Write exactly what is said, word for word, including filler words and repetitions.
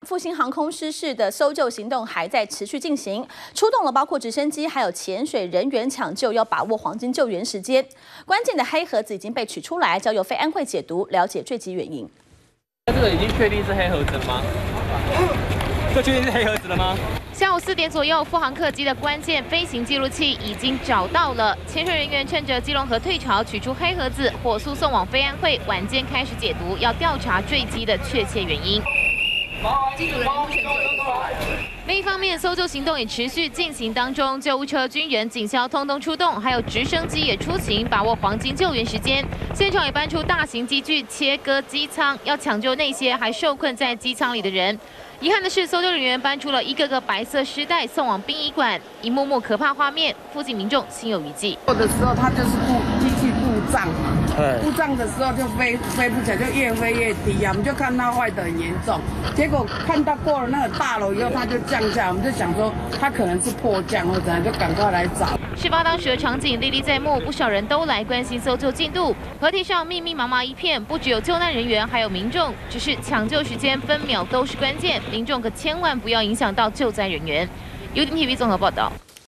复兴航空失事的搜救行动还在持续进行，出动了包括直升机还有潜水人员抢救，要把握黄金救援时间。关键的黑盒子已经被取出来，交由飞安会解读，了解坠机原因。 这个已经确定是黑盒子了吗？这确定是黑盒子了吗？ 下午四点左右，复航客机的关键飞行记录器已经找到了。潜水人员趁着基隆河退潮取出黑盒子，火速送往飞安会，晚间开始解读，要调查坠机的确切原因。机组人目前另一方面，搜救行动也持续进行当中，救护车、军人、警消通通出动，还有直升机也出勤，把握黄金救援时间。现场也搬出大型机具切割机舱，要抢救那些还受困在机舱里的人。遗憾的是，搜救人员搬出了一个个白色尸袋，送往殡仪馆。一幕幕可怕画面，附近民众心有余悸。 做的时候，它就是故机器故障嘛，故障的时候就飞飞不起来，就越飞越低啊。我们就看它坏得很严重，结果看到过了那个大楼以后，它就降下来，我们就想说它可能是迫降或怎样，就赶快来找。 事发当时的场景历历在目，不少人都来关心搜救进度。河堤上密密麻麻一片，不只有救难人员，还有民众。只是抢救时间分秒都是关键，民众可千万不要影响到救灾人员。U D N T V 综合报道。